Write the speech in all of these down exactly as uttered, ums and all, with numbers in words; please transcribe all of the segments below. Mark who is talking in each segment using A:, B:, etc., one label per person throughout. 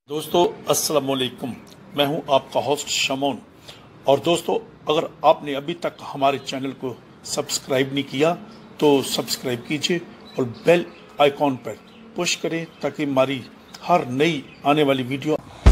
A: दोस्तों अस्सलाम वालेकुम, मैं हूं आपका होस्ट शमोन। और दोस्तों, अगर आपने अभी तक हमारे चैनल को सब्सक्राइब नहीं किया तो सब्सक्राइब कीजिए और बेल आइकॉन पर पुश करें ताकि हमारी हर नई आने वाली वीडियो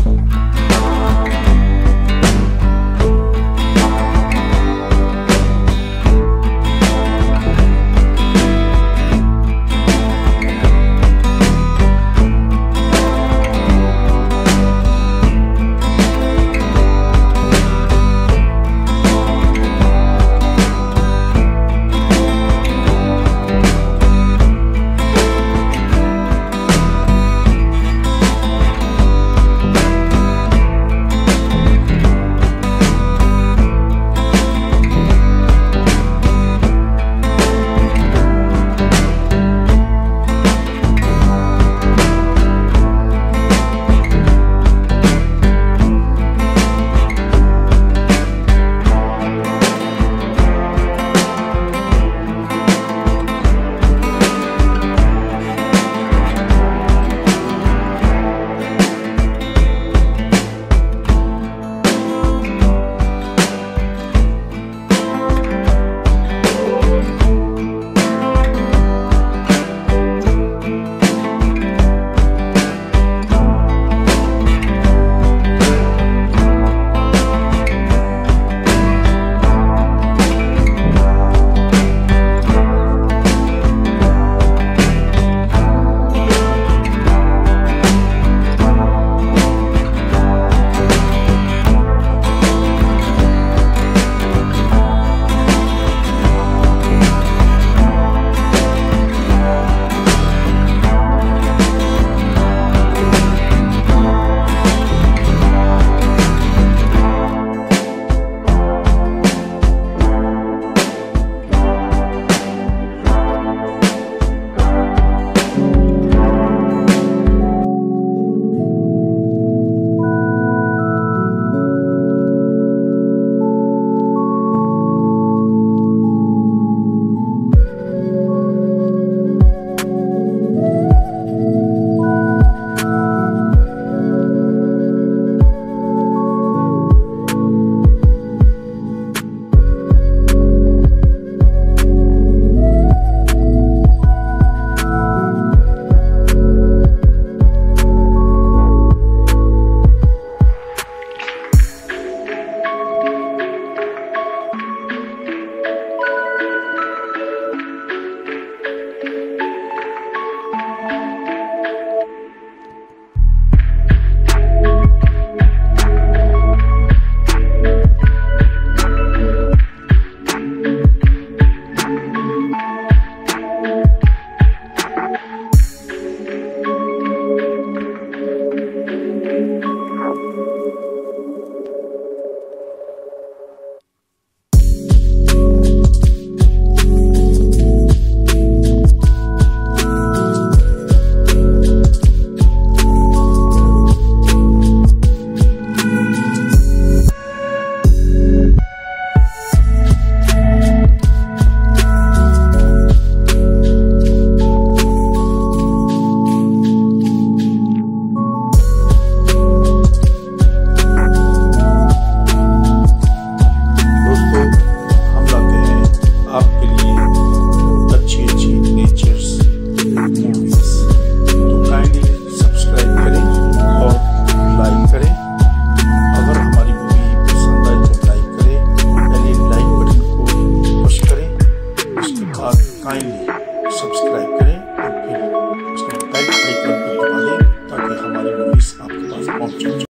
A: सब्सक्राइब करें और फिर उसके बेल आइकन को दबा दें ताकि हमारी वीडियोस आपके पास पहुंच जाए।